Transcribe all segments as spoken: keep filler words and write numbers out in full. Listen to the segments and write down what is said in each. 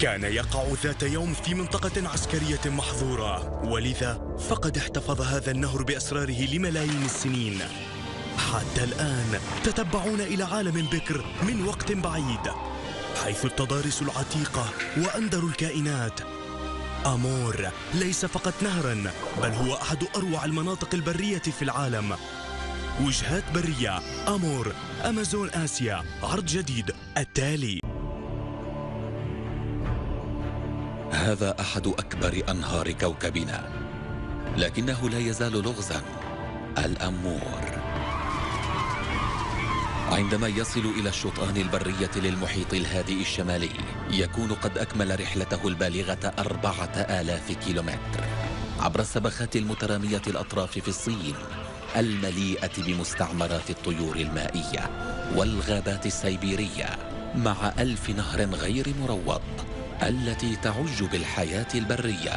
كان يقع ذات يوم في منطقة عسكرية محظورة، ولذا فقد احتفظ هذا النهر بأسراره لملايين السنين. حتى الآن تتبعون إلى عالم بكر من وقت بعيد، حيث التضاريس العتيقة وأندر الكائنات. أمور ليس فقط نهراً، بل هو أحد أروع المناطق البرية في العالم. وجهات برية أمور، أمازون آسيا، عرض جديد التالي. هذا أحد أكبر أنهار كوكبنا، لكنه لا يزال لغزاً. الأمور عندما يصل إلى الشطآن البرية للمحيط الهادئ الشمالي يكون قد أكمل رحلته البالغة أربعة آلاف كيلومتر عبر السبخات المترامية الأطراف في الصين المليئة بمستعمرات الطيور المائية والغابات السيبيرية، مع ألف نهر غير مروض التي تعج بالحياة البرية،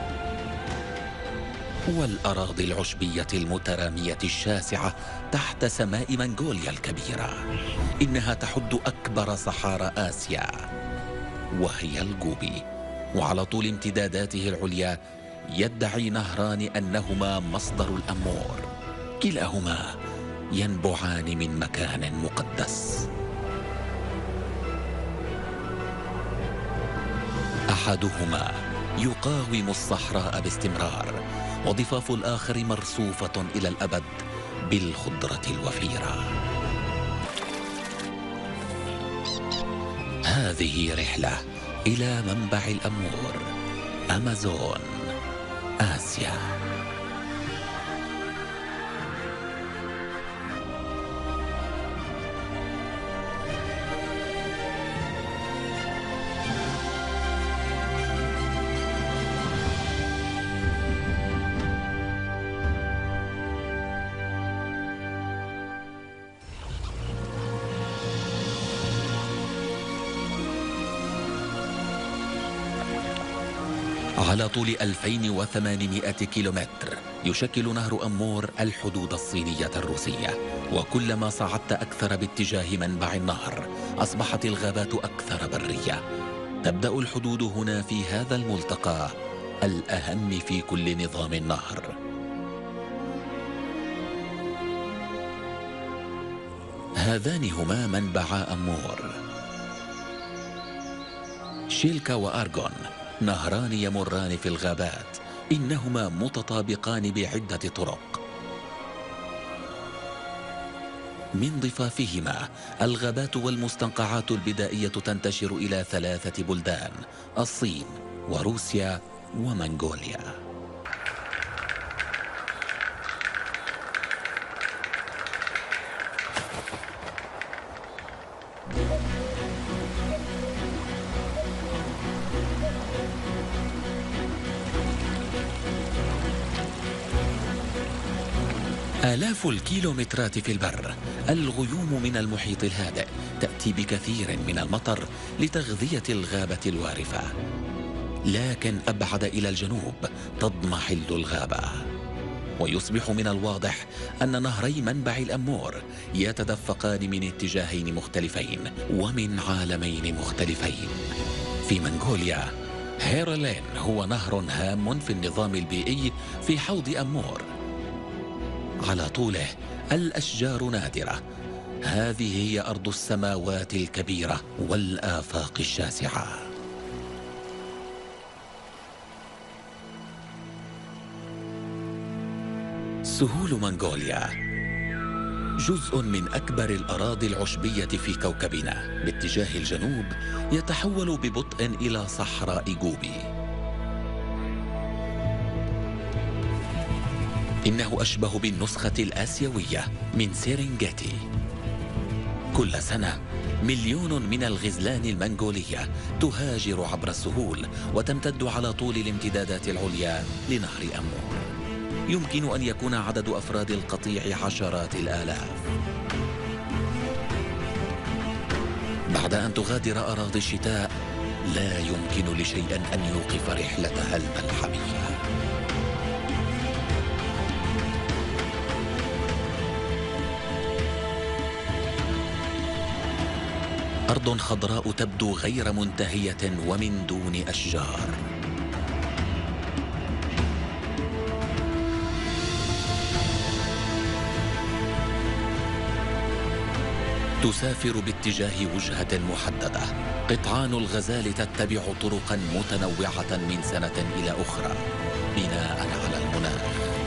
والأراضي العشبية المترامية الشاسعة تحت سماء منغوليا الكبيرة. إنها تحد أكبر صحارى آسيا، وهي الجوبي، وعلى طول امتداداته العليا يدعي نهران أنهما مصدر الأمور، كلاهما ينبعان من مكان مقدس. أحدهما يقاوم الصحراء باستمرار، وضفاف الآخر مرصوفة إلى الأبد بالخضرة الوفيرة. هذه رحلة إلى منبع الأمور، أمازون آسيا. على طول ألفين وثمانمائة كيلومتر يشكل نهر أمور الحدود الصينية الروسية، وكلما صعدت أكثر باتجاه منبع النهر أصبحت الغابات أكثر برية. تبدأ الحدود هنا في هذا الملتقى الأهم في كل نظام النهر. هذان هما منبعا أمور، شيلكا وأرغون، نهران يمران في الغابات. إنهما متطابقان بعدة طرق. من ضفافهما الغابات والمستنقعات البدائية تنتشر إلى ثلاثة بلدان: الصين وروسيا ومنغوليا. آلاف الكيلومترات في البر، الغيوم من المحيط الهادئ تأتي بكثير من المطر لتغذية الغابة الوارفة، لكن أبعد إلى الجنوب تضمحل الغابة. ويصبح من الواضح أن نهري منبع الأمور يتدفقان من اتجاهين مختلفين ومن عالمين مختلفين. في منغوليا هيرولين هو نهر هام في النظام البيئي في حوض أمور. على طوله الأشجار نادرة. هذه هي أرض السماوات الكبيرة والآفاق الشاسعة. سهول منغوليا جزء من أكبر الأراضي العشبية في كوكبنا. باتجاه الجنوب يتحول ببطء إلى صحراء جوبي. إنه أشبه بالنسخة الآسيوية من سيرينغيتي. كل سنة مليون من الغزلان المنغولية تهاجر عبر السهول وتمتد على طول الامتدادات العليا لنهر أمور. يمكن أن يكون عدد أفراد القطيع عشرات الآلاف. بعد أن تغادر أراضي الشتاء لا يمكن لشيء أن يوقف رحلتها الملحمية. أرض أرض خضراء تبدو غير منتهية ومن دون أشجار. تسافر باتجاه وجهة محددة. قطعان الغزال تتبع طرقا متنوعة من سنة إلى أخرى بناء على المناخ.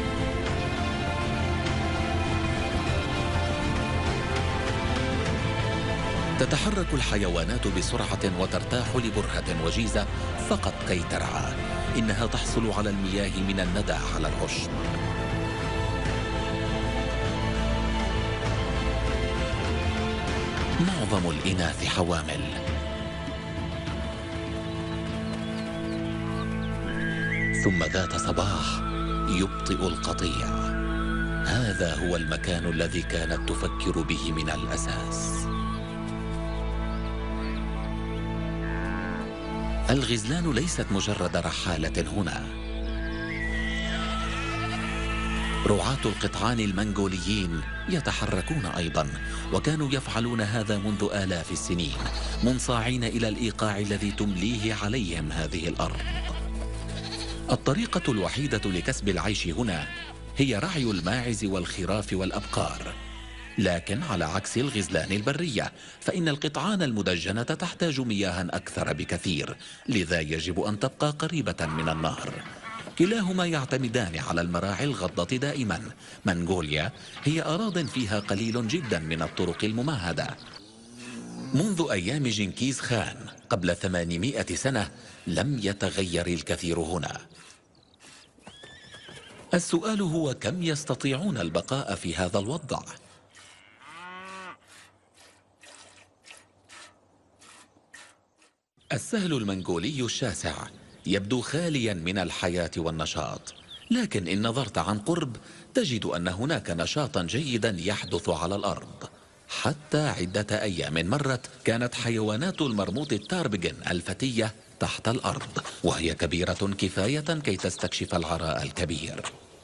تتحرك الحيوانات بسرعة وترتاح لبرهة وجيزة فقط كي ترعى. إنها تحصل على المياه من الندى على العشب. معظم الإناث حوامل. ثم ذات صباح يبطئ القطيع. هذا هو المكان الذي كانت تفكر به من الأساس. الغزلان ليست مجرد رحالة هنا. رعاة القطعان المنغوليين يتحركون أيضا، وكانوا يفعلون هذا منذ آلاف السنين، منصاعين إلى الإيقاع الذي تمليه عليهم هذه الأرض. الطريقة الوحيدة لكسب العيش هنا هي رعي الماعز والخراف والأبقار. لكن على عكس الغزلان البرية، فإن القطعان المدجنة تحتاج مياها أكثر بكثير، لذا يجب أن تبقى قريبة من النهر. كلاهما يعتمدان على المراعي الغضة دائما. منغوليا هي أراضٍ فيها قليل جدا من الطرق الممهدة. منذ أيام جنكيز خان قبل ثمانمائة سنة لم يتغير الكثير هنا. السؤال هو كم يستطيعون البقاء في هذا الوضع؟ السهل المنغولي الشاسع يبدو خاليا من الحياة والنشاط، لكن إن نظرت عن قرب تجد أن هناك نشاطا جيدا يحدث على الأرض. حتى عدة أيام مرت كانت حيوانات المرموط التاربجن الفتية تحت الأرض، وهي كبيرة كفاية كي تستكشف العراء الكبير.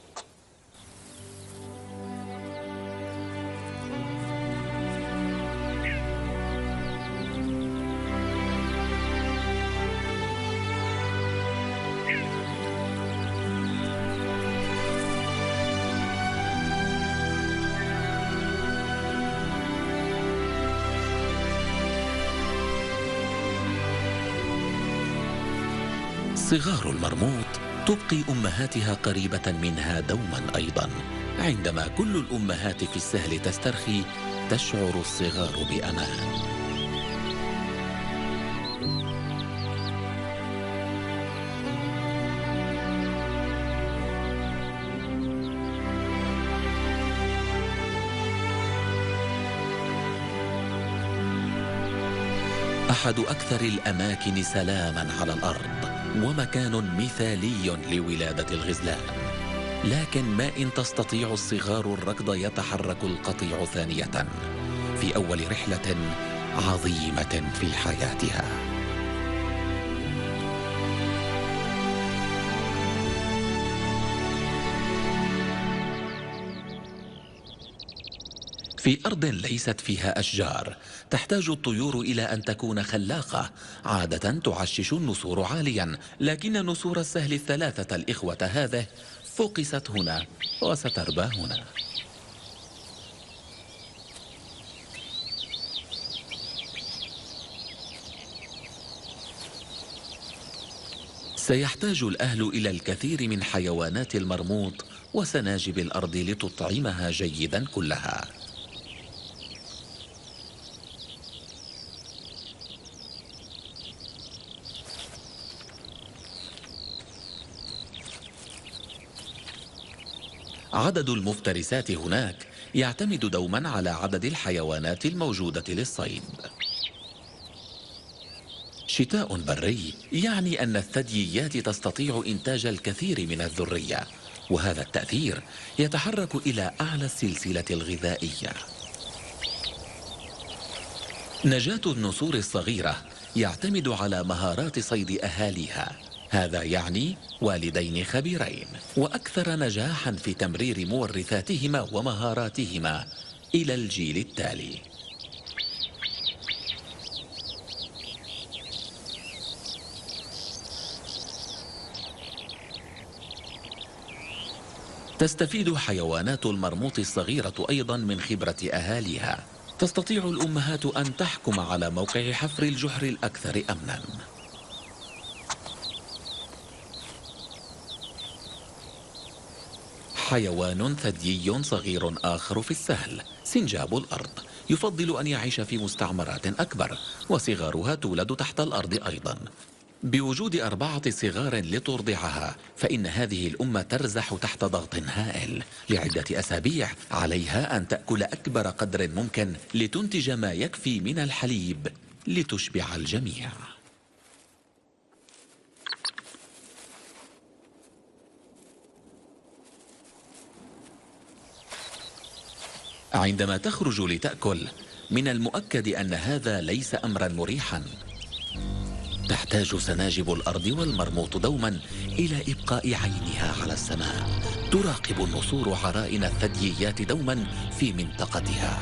صغار المرموط تبقي أمهاتها قريبة منها دوما أيضا. عندما كل الأمهات في السهل تسترخي تشعر الصغار بأمان. أحد أكثر الأماكن سلاما على الأرض، ومكان مثالي لولادة الغزلان. لكن ما إن تستطيع الصغار الركض يتحرك القطيع ثانية في أول رحلة عظيمة في حياتها. في أرض ليست فيها أشجار تحتاج الطيور إلى أن تكون خلاقة. عادة تعشش النسور عاليا، لكن نسور السهل الثلاثة الإخوة هذه فقست هنا وستربى هنا. سيحتاج الأهل إلى الكثير من حيوانات المرموط وسناجب الأرض لتطعمها جيدا كلها. عدد المفترسات هناك يعتمد دوما على عدد الحيوانات الموجودة للصيد. شتاء بري يعني أن الثدييات تستطيع إنتاج الكثير من الذرية، وهذا التأثير يتحرك إلى أعلى السلسلة الغذائية. نجاة النسور الصغيرة يعتمد على مهارات صيد أهاليها. هذا يعني والدين خبيرين وأكثر نجاحا في تمرير مورثاتهما ومهاراتهما إلى الجيل التالي. تستفيد حيوانات المرموط الصغيرة أيضا من خبرة أهاليها. تستطيع الأمهات أن تحكم على موقع حفر الجحر الأكثر أمنا. حيوان ثديي صغير آخر في السهل، سنجاب الأرض، يفضل أن يعيش في مستعمرات أكبر، وصغارها تولد تحت الأرض أيضا. بوجود أربعة صغار لترضعها، فإن هذه الأم ترزح تحت ضغط هائل. لعدة أسابيع عليها أن تأكل أكبر قدر ممكن لتنتج ما يكفي من الحليب لتشبع الجميع. عندما تخرج لتأكل، من المؤكد أن هذا ليس أمرا مريحا. تحتاج سناجب الأرض والمرموط دوما إلى إبقاء عينها على السماء، تراقب النسور عرائن الثدييات دوما في منطقتها.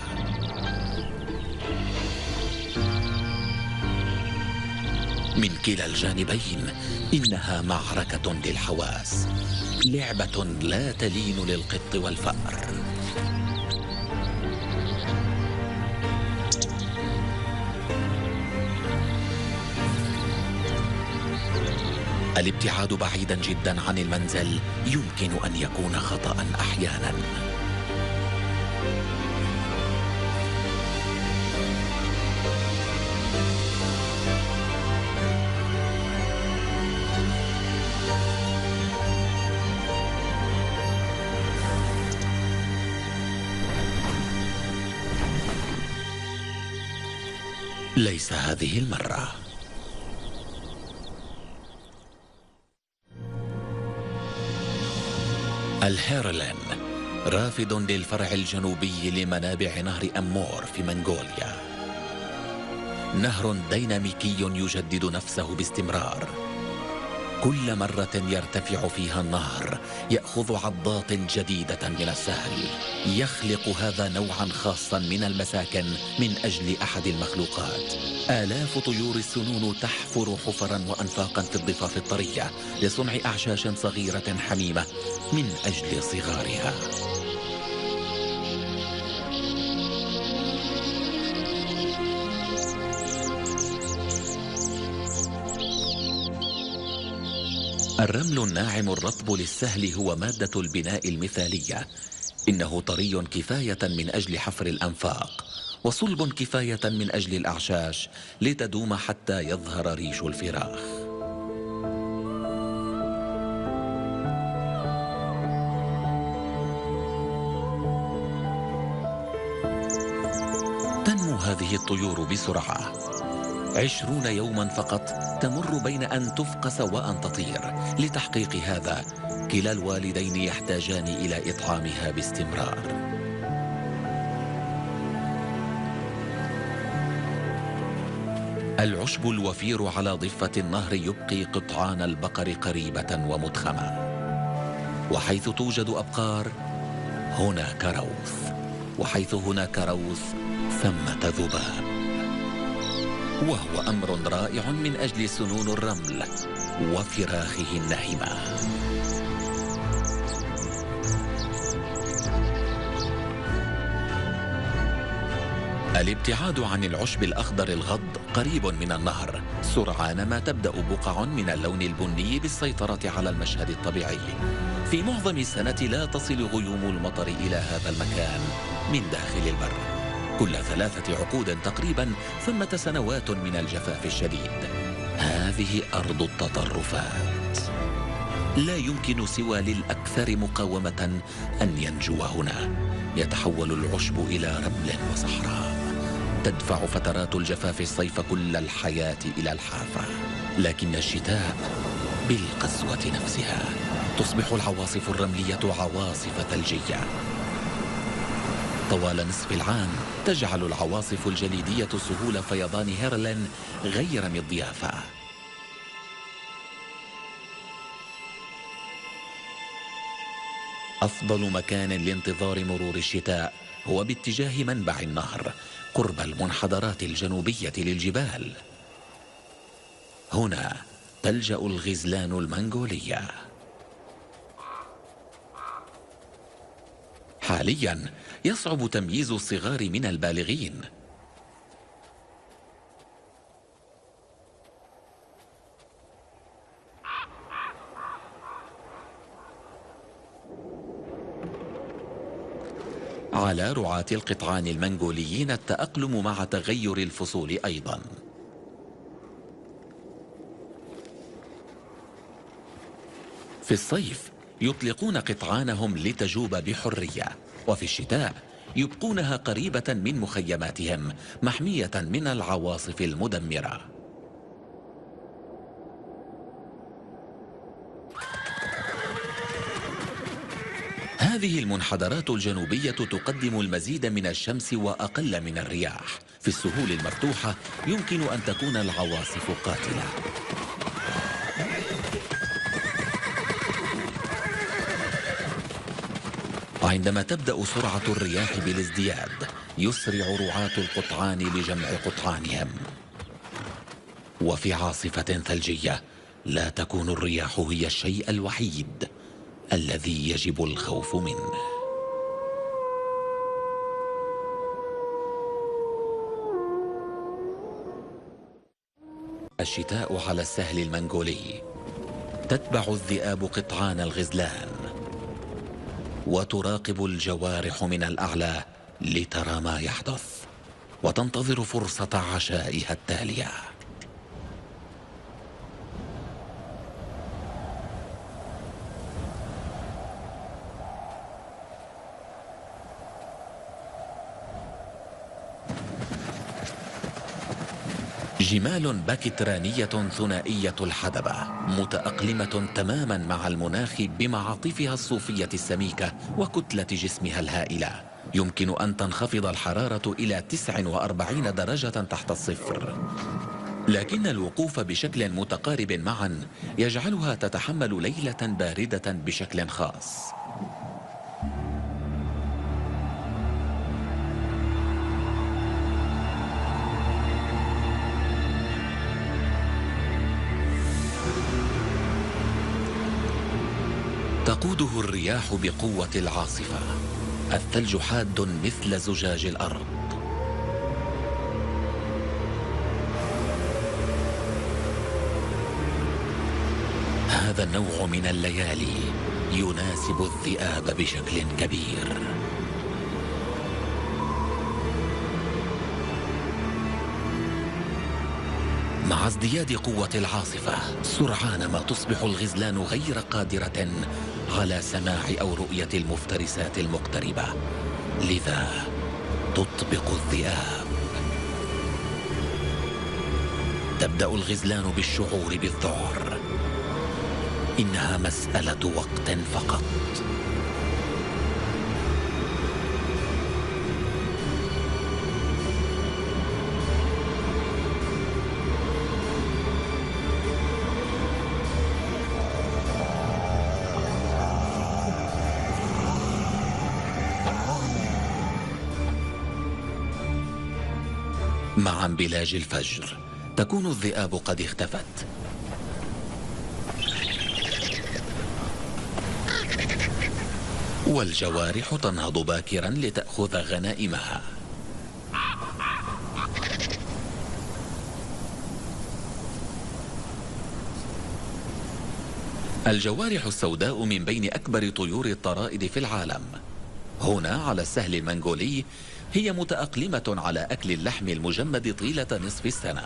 من كلا الجانبين إنها معركة للحواس، لعبة لا تلين للقط والفأر. الابتعاد بعيدا جدا عن المنزل يمكن أن يكون خطأ أحيانا. ليس هذه المرة. الهيرلين رافد للفرع الجنوبي لمنابع نهر أمور في منغوليا، نهر ديناميكي يجدد نفسه باستمرار. كل مرة يرتفع فيها النهر يأخذ عضات جديدة من السهل. يخلق هذا نوعا خاصا من المساكن من أجل أحد المخلوقات. آلاف طيور السنون تحفر حفرا وأنفاقا في الضفاف الطرية لصنع أعشاش صغيرة حميمة من أجل صغارها. الرمل الناعم الرطب للسهل هو مادة البناء المثالية. إنه طري كفاية من أجل حفر الأنفاق، وصلب كفاية من أجل الأعشاش لتدوم حتى يظهر ريش الفراخ. تنمو هذه الطيور بسرعة. عشرون يوما فقط تمر بين أن تفقس وأن تطير. لتحقيق هذا كلا الوالدين يحتاجان إلى إطعامها باستمرار. العشب الوفير على ضفة النهر يبقي قطعان البقر قريبة ومضخمة. وحيث توجد أبقار هناك روث، وحيث هناك روث ثمة ذباب. وهو أمر رائع من أجل سنون الرمل وفراخه النهمة. الابتعاد عن العشب الأخضر الغض قريب من النهر. سرعان ما تبدأ بقع من اللون البني بالسيطرة على المشهد الطبيعي. في معظم السنة لا تصل غيوم المطر إلى هذا المكان من داخل البر. كل ثلاثة عقود تقريبا ثمة سنوات من الجفاف الشديد. هذه أرض التطرفات. لا يمكن سوى للأكثر مقاومة أن ينجو هنا. يتحول العشب إلى رمل وصحراء. تدفع فترات الجفاف الصيف كل الحياة إلى الحافة. لكن الشتاء بالقسوة نفسها. تصبح العواصف الرملية عواصف ثلجية. طوال نصف العام تجعل العواصف الجليدية سهول فيضان هيرلين غير مضيافة. أفضل مكان لانتظار مرور الشتاء هو باتجاه منبع النهر قرب المنحدرات الجنوبية للجبال. هنا تلجأ الغزلان المنغولية. حاليا يصعب تمييز الصغار من البالغين. على رعاة القطعان المنغوليين التأقلم مع تغير الفصول أيضا. في الصيف يطلقون قطعانهم لتجوب بحرية، وفي الشتاء يبقونها قريبة من مخيماتهم محمية من العواصف المدمرة. هذه المنحدرات الجنوبية تقدم المزيد من الشمس وأقل من الرياح. في السهول المفتوحة يمكن أن تكون العواصف قاتلة. عندما تبدأ سرعة الرياح بالازدياد يسرع رعاة القطعان لجمع قطعانهم. وفي عاصفة ثلجية لا تكون الرياح هي الشيء الوحيد الذي يجب الخوف منه. الشتاء على السهل المنغولي. تتبع الذئاب قطعان الغزلان وتراقب الجوارح من الأعلى لترى ما يحدث وتنتظر فرصة عشائها التالية. جمال باكترانية ثنائية الحدبة متأقلمة تماما مع المناخ بمعاطفها الصوفية السميكة وكتلة جسمها الهائلة. يمكن أن تنخفض الحرارة إلى تسعة وأربعين درجة تحت الصفر، لكن الوقوف بشكل متقارب معا يجعلها تتحمل ليلة باردة بشكل خاص. تقوده الرياح بقوة العاصفة. الثلج حاد مثل زجاج الأرض. هذا النوع من الليالي يناسب الذئاب بشكل كبير. مع ازدياد قوة العاصفة سرعان ما تصبح الغزلان غير قادرة على سماع أو رؤية المفترسات المقتربة، لذا تطبق الذئاب. تبدأ الغزلان بالشعور بالذعر. إنها مسألة وقت فقط. مع انبلاج الفجر تكون الذئاب قد اختفت. والجوارح تنهض باكرا لتأخذ غنائمها. الجوارح السوداء من بين أكبر طيور الطرائد في العالم. هنا على السهل المنغولي هي متأقلمة على أكل اللحم المجمد طيلة نصف السنة.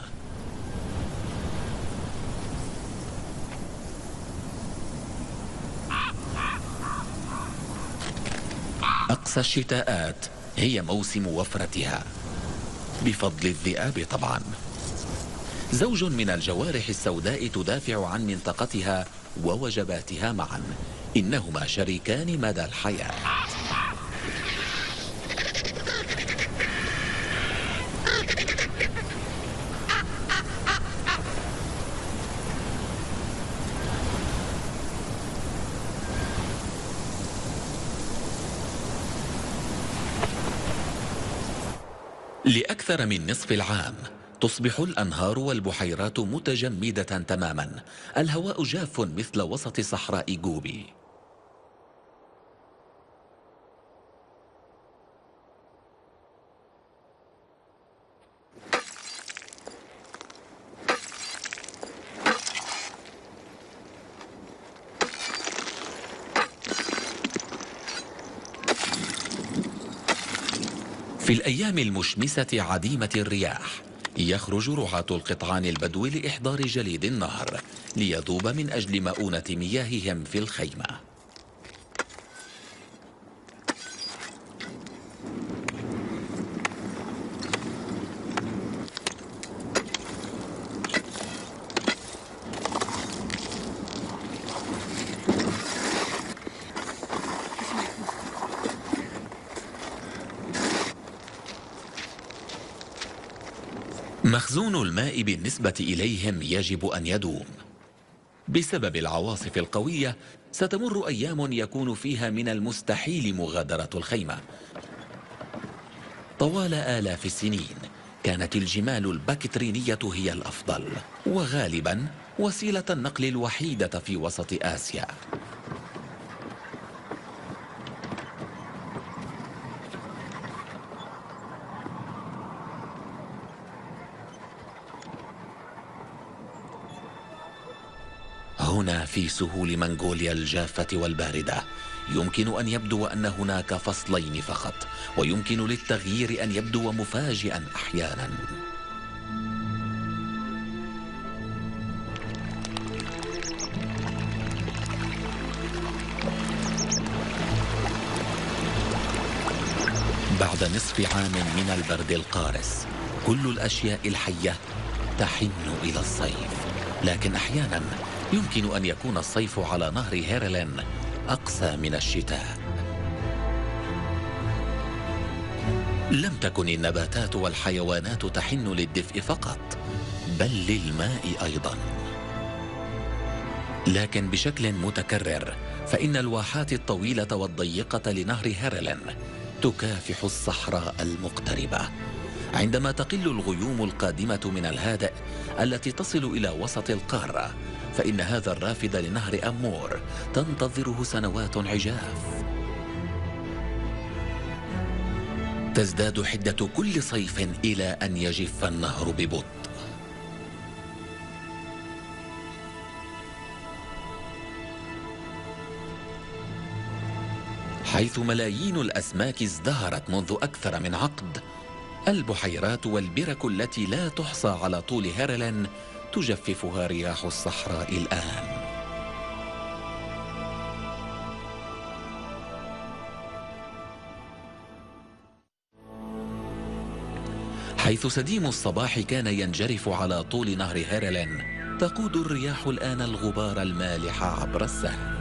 أقصى الشتاءات هي موسم وفرتها بفضل الذئاب طبعا. زوج من الجوارح السوداء تدافع عن منطقتها ووجباتها معا. إنهما شريكان مدى الحياة. لأكثر من نصف العام تصبح الأنهار والبحيرات متجمدة تماما. الهواء جاف مثل وسط صحراء جوبي. في الأيام المشمسة عديمة الرياح يخرج رعاة القطعان البدو لإحضار جليد النهر ليذوب من أجل مؤونة مياههم في الخيمة. مخزون الماء بالنسبة إليهم يجب أن يدوم. بسبب العواصف القوية ستمر أيام يكون فيها من المستحيل مغادرة الخيمة. طوال آلاف السنين كانت الجمال البكترينية هي الأفضل، وغالبا وسيلة النقل الوحيدة في وسط آسيا. هنا في سهول منغوليا الجافة والباردة يمكن أن يبدو أن هناك فصلين فقط، ويمكن للتغيير أن يبدو مفاجئا أحيانا. بعد نصف عام من البرد القارس كل الأشياء الحية تحن إلى الصيف، لكن أحيانا يمكن أن يكون الصيف على نهر هيرلين أقسى من الشتاء. لم تكن النباتات والحيوانات تحن للدفء فقط، بل للماء أيضا. لكن بشكل متكرر فإن الواحات الطويلة والضيقة لنهر هيرلين تكافح الصحراء المقتربة. عندما تقل الغيوم القادمة من الهادئ التي تصل إلى وسط القارة، فإن هذا الرافد لنهر أمور تنتظره سنوات عجاف. تزداد حدة كل صيف إلى أن يجف النهر ببطء. حيث ملايين الأسماك ازدهرت منذ أكثر من عقد، البحيرات والبرك التي لا تحصى على طول هيرلين تجففها رياح الصحراء الآن. حيث سديم الصباح كان ينجرف على طول نهر هيرلين، تقود الرياح الآن الغبار المالح عبر السهل.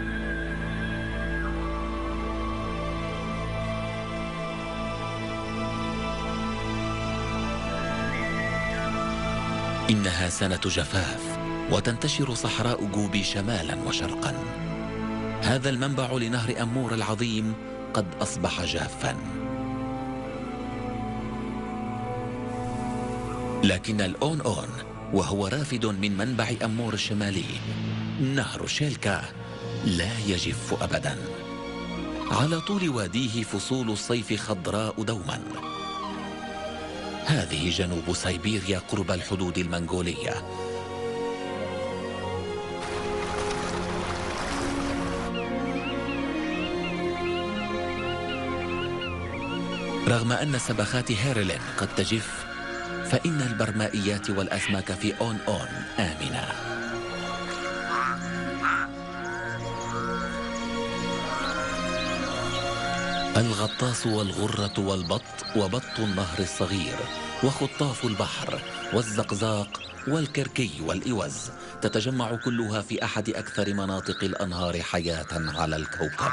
إنها سنة جفاف، وتنتشر صحراء جوبي شمالا وشرقا. هذا المنبع لنهر أمور العظيم قد أصبح جافا. لكن الأون أون وهو رافد من منبع أمور الشمالي نهر شيلكا لا يجف أبدا. على طول واديه فصول الصيف خضراء دوما. هذه جنوب سيبيريا قرب الحدود المنغولية. رغم أن سبخات هيرلين قد تجف، فإن البرمائيات والأسماك في أون أون آمنة. الغطاس والغرة والبط وبط النهر الصغير وخطاف البحر والزقزاق والكركي والإوز تتجمع كلها في أحد أكثر مناطق الأنهار حياة على الكوكب.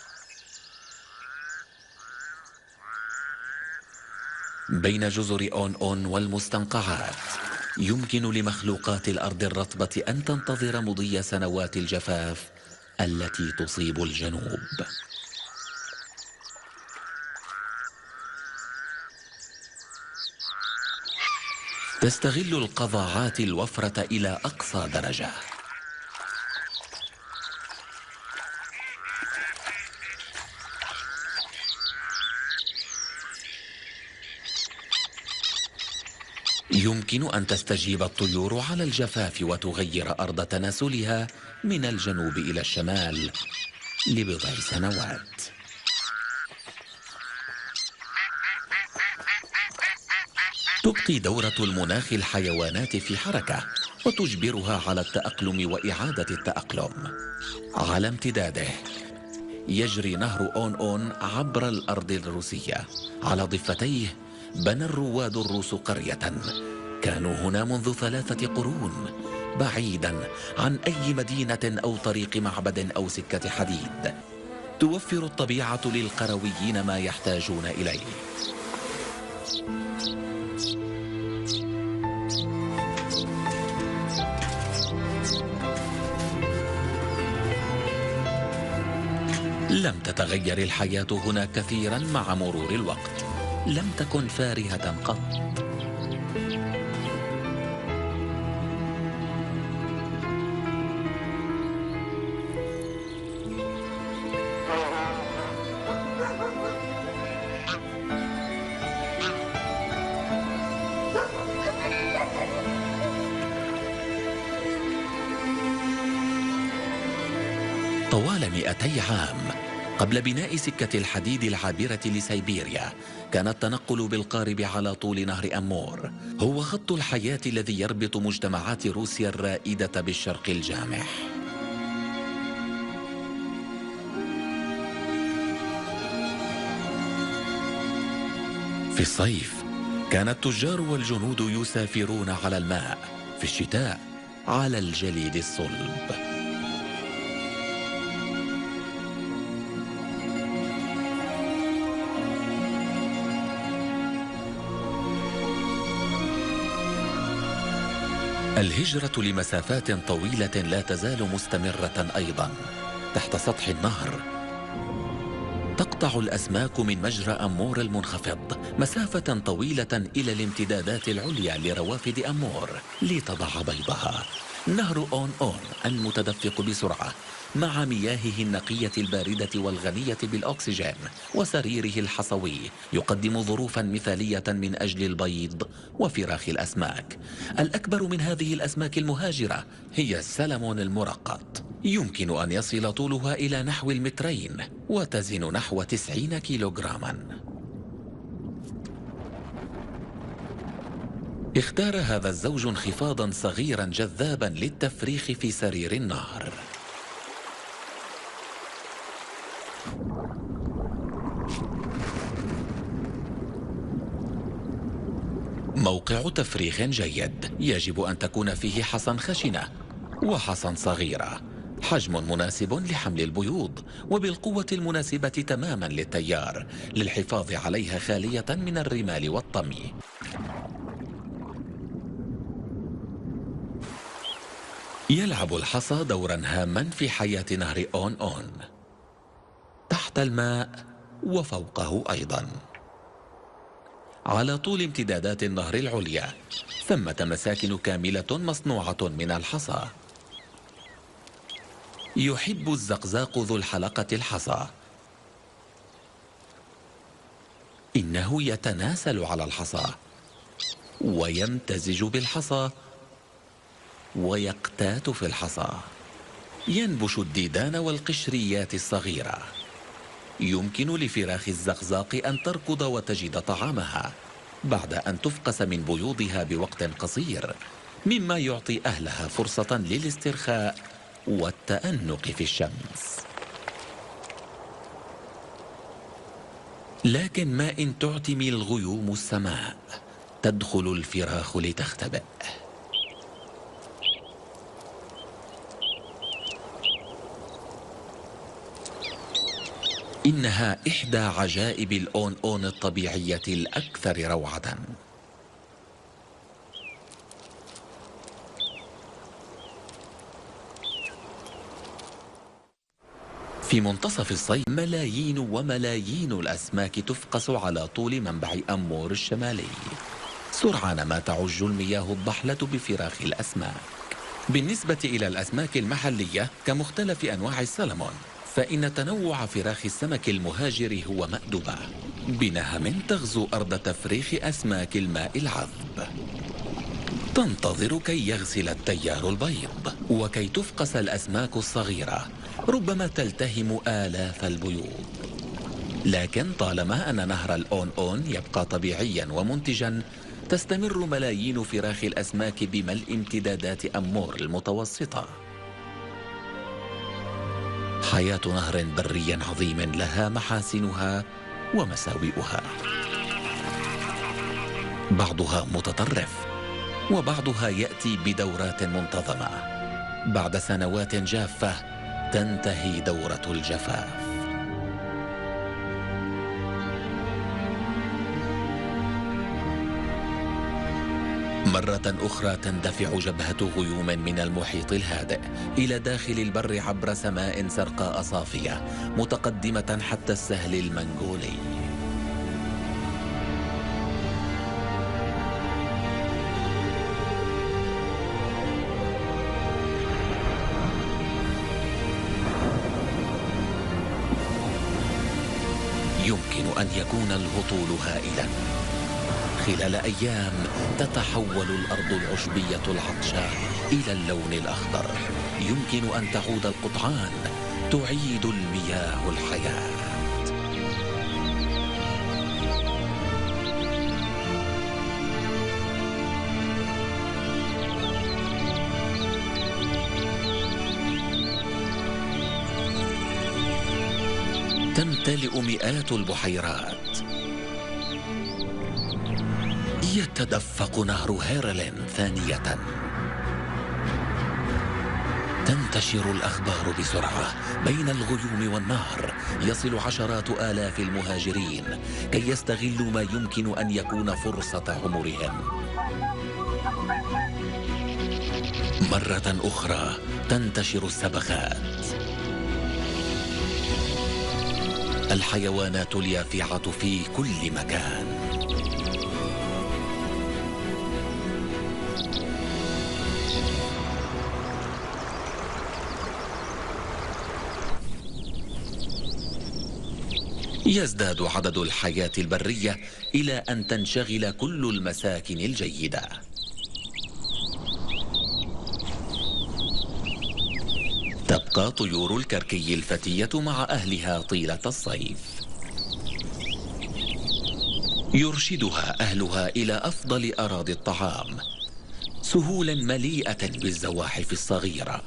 بين جزر أون أون والمستنقعات يمكن لمخلوقات الأرض الرطبة أن تنتظر مضي سنوات الجفاف التي تصيب الجنوب. تستغل القضاعات الوفرة إلى أقصى درجة. يمكن أن تستجيب الطيور على الجفاف وتغير أرض تناسلها من الجنوب إلى الشمال لبضع سنوات. تبقي دورة المناخ الحيوانات في حركة وتجبرها على التأقلم وإعادة التأقلم. على امتداده يجري نهر أون أون عبر الأرض الروسية. على ضفتيه بنى الرواد الروس قرية كانوا هنا منذ ثلاثة قرون، بعيدا عن أي مدينة أو طريق معبد أو سكة حديد. توفر الطبيعة للقرويين ما يحتاجون إليه. لم تتغير الحياة هنا كثيرا مع مرور الوقت، لم تكن فارهة قط. طوال مئتي عام قبل بناء سكة الحديد العابرة لسيبيريا، كان التنقل بالقارب على طول نهر أمور هو خط الحياة الذي يربط مجتمعات روسيا الرائدة بالشرق الجامح. في الصيف كان التجار والجنود يسافرون على الماء، في الشتاء على الجليد الصلب. الهجرة لمسافات طويلة لا تزال مستمرة أيضا. تحت سطح النهر تقطع الأسماك من مجرى أمور المنخفض مسافة طويلة إلى الامتدادات العليا لروافد أمور لتضع بيضها. نهر أون أون المتدفق بسرعة مع مياهه النقية الباردة والغنية بالأكسجين وسريره الحصوي يقدم ظروفا مثالية من أجل البيض وفراخ الأسماك. الأكبر من هذه الأسماك المهاجرة هي السلمون المرقط، يمكن أن يصل طولها إلى نحو المترين وتزن نحو تسعين كيلوغراما. اختار هذا الزوج انخفاضا صغيرا جذابا للتفريخ في سرير النهر. موقع تفريخ جيد، يجب أن تكون فيه حصى خشنة وحصى صغيرة، حجم مناسب لحمل البيوض وبالقوة المناسبة تماما للتيار للحفاظ عليها خالية من الرمال والطمي. يلعب الحصى دورا هاما في حياة نهر أون أون، تحت الماء وفوقه أيضا. على طول امتدادات النهر العليا ثمة مساكن كاملة مصنوعة من الحصى. يحب الزقزاق ذو الحلقة الحصى، إنه يتناسل على الحصى ويمتزج بالحصى ويقتات في الحصى. ينبش الديدان والقشريات الصغيرة. يمكن لفراخ الزقزاق أن تركض وتجد طعامها بعد أن تفقس من بيوضها بوقت قصير، مما يعطي أهلها فرصة للاسترخاء والتأنق في الشمس. لكن ما إن تعتمي الغيوم السماء تدخل الفراخ لتختبئ. إنها إحدى عجائب الأون أون الطبيعية الأكثر روعة. في منتصف الصيف ملايين وملايين الأسماك تفقس على طول منبع أمور الشمالي، سرعان ما تعج المياه الضحلة بفراخ الأسماك. بالنسبة إلى الأسماك المحلية كمختلف أنواع السلمون، فإن تنوع فراخ السمك المهاجر هو مأدبة بنهم تغزو أرض تفريخ أسماك الماء العذب. تنتظر كي يغسل التيار البيض وكي تفقس الأسماك الصغيرة، ربما تلتهم آلاف البيوض. لكن طالما أن نهر الأون أون يبقى طبيعيا ومنتجا، تستمر ملايين فراخ الأسماك بملء امتدادات أمور المتوسطة. حياة نهر بري عظيم لها محاسنها ومساوئها، بعضها متطرف وبعضها يأتي بدورات منتظمة. بعد سنوات جافة تنتهي دورة الجفاف. مرة أخرى تندفع جبهة غيوم من المحيط الهادئ إلى داخل البر عبر سماء زرقاء صافية متقدمة حتى السهل المنغولي. يمكن أن يكون الهطول هائلاً. خلال أيام تتحول الأرض العشبية العطشاء إلى اللون الأخضر. يمكن أن تعود القطعان، تعيد المياه الحياة. تمتلئ مئات البحيرات. يتدفق نهر هيرلين ثانية. تنتشر الأخبار بسرعة بين الغيوم والنهر. يصل عشرات آلاف المهاجرين كي يستغلوا ما يمكن أن يكون فرصة عمرهم. مرة أخرى تنتشر السبخات. الحيوانات اليافعة في كل مكان. يزداد عدد الحياة البرية إلى أن تنشغل كل المساكن الجيدة. تبقى طيور الكركي الفتية مع أهلها طيلة الصيف. يرشدها أهلها إلى أفضل أراضي الطعام، سهولا مليئة بالزواحف الصغيرة.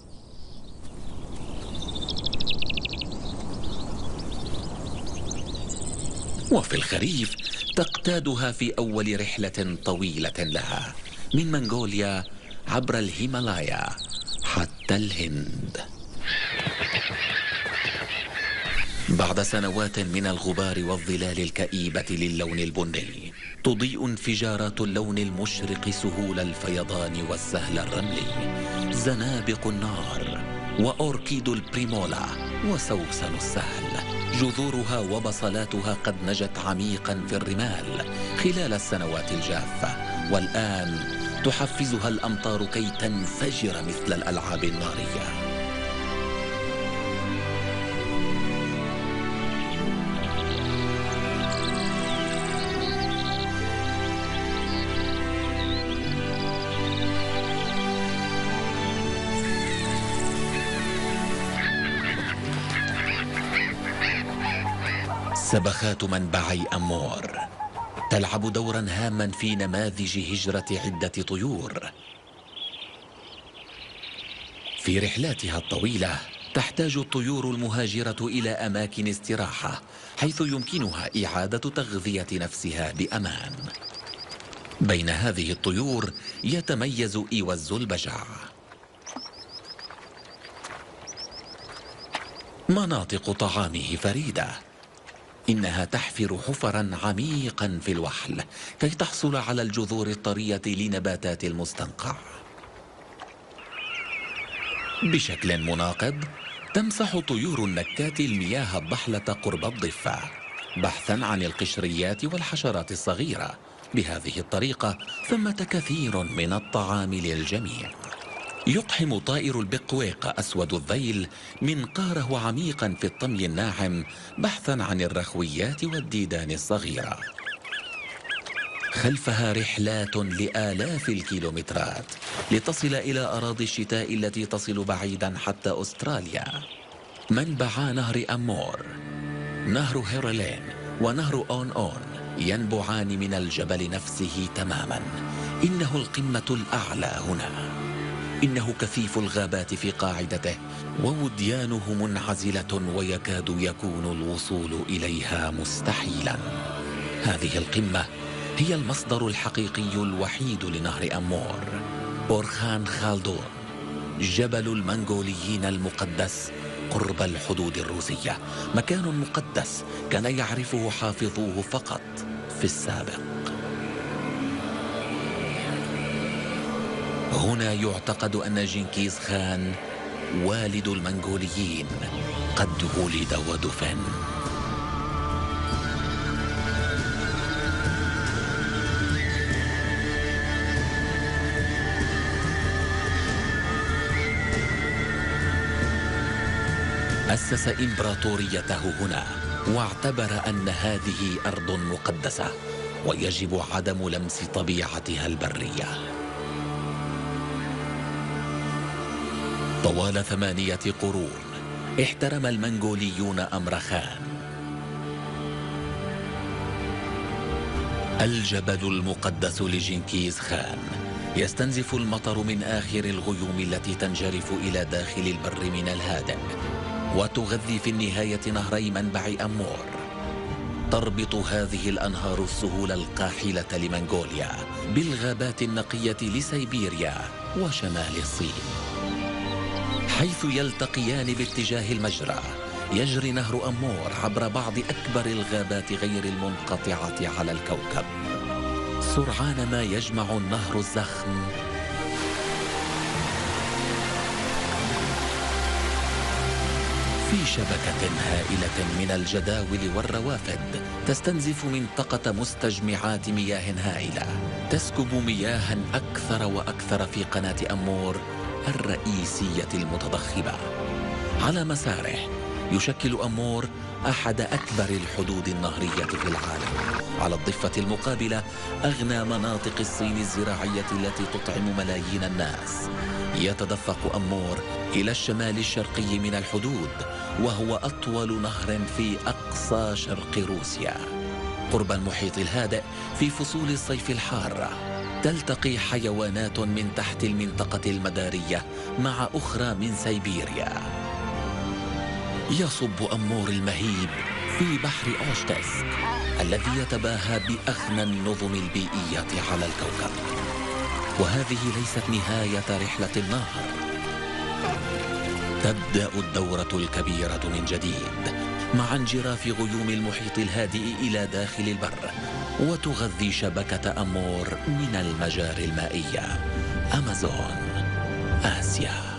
وفي الخريف تقتادها في أول رحلة طويلة لها من منغوليا عبر الهيمالايا حتى الهند. بعد سنوات من الغبار والظلال الكئيبة للون البني، تضيء انفجارات اللون المشرق سهول الفيضان والسهل الرملي، زنابق النار وأوركيد البريمولا وسوسن السهل. جذورها وبصلاتها قد نجت عميقا في الرمال خلال السنوات الجافة، والآن تحفزها الأمطار كي تنفجر مثل الألعاب النارية. سبخات منبعي أمور تلعب دورا هاما في نماذج هجرة عدة طيور. في رحلاتها الطويلة تحتاج الطيور المهاجرة إلى أماكن استراحة حيث يمكنها إعادة تغذية نفسها بأمان. بين هذه الطيور يتميز إيوز البجع. مناطق طعامه فريدة. إنها تحفر حفرا عميقا في الوحل كي تحصل على الجذور الطرية لنباتات المستنقع. بشكل مناقض تمسح طيور النكات المياه الضحلة قرب الضفة بحثا عن القشريات والحشرات الصغيرة. بهذه الطريقة ثمة كثير من الطعام للجميع. يقحم طائر البقويق أسود الذيل منقاره عميقا في الطمي الناعم بحثا عن الرخويات والديدان الصغيرة. خلفها رحلات لآلاف الكيلومترات لتصل إلى أراضي الشتاء التي تصل بعيدا حتى أستراليا. منبعا نهر أمور، نهر هيرلين ونهر أون أون ينبعان من الجبل نفسه تماما. إنه القمة الأعلى هنا، إنه كثيف الغابات في قاعدته، ووديانه منعزلة ويكاد يكون الوصول إليها مستحيلا. هذه القمة هي المصدر الحقيقي الوحيد لنهر أمور، برخان خالدون، جبل المنغوليين المقدس قرب الحدود الروسية، مكان مقدس كان يعرفه حافظوه فقط في السابق. هنا يعتقد أن جنكيز خان والد المنغوليين قد ولد ودفن. أسس إمبراطوريته هنا، واعتبر أن هذه أرض مقدسة ويجب عدم لمس طبيعتها البرية. طوال ثمانية قرون احترم المنغوليون أمر خان. الجبل المقدس لجنكيز خان يستنزف المطر من آخر الغيوم التي تنجرف إلى داخل البر من الهادئ، وتغذي في النهاية نهري منبع أمور. تربط هذه الأنهار السهول القاحلة لمنغوليا بالغابات النقية لسيبيريا وشمال الصين، حيث يلتقيان باتجاه المجرى. يجري نهر أمور عبر بعض أكبر الغابات غير المنقطعة على الكوكب. سرعان ما يجمع النهر الزخم في شبكة هائلة من الجداول والروافد تستنزف منطقة مستجمعات مياه هائلة، تسكب مياها أكثر وأكثر في قناة أمور الرئيسية المتضخمة. على مساره يشكل أمور أحد أكبر الحدود النهرية في العالم. على الضفة المقابلة أغنى مناطق الصين الزراعية التي تطعم ملايين الناس. يتدفق أمور إلى الشمال الشرقي من الحدود، وهو أطول نهر في أقصى شرق روسيا. قرب المحيط الهادئ في فصول الصيف الحارة تلتقي حيوانات من تحت المنطقة المدارية مع أخرى من سيبيريا. يصب أمور المهيب في بحر أوشتسك الذي يتباهى بأغنى النظم البيئية على الكوكب. وهذه ليست نهاية رحلة النهر، تبدأ الدورة الكبيرة من جديد مع انجراف غيوم المحيط الهادئ إلى داخل البر، وتغذي شبكة أمور من المجاري المائية أمازون آسيا.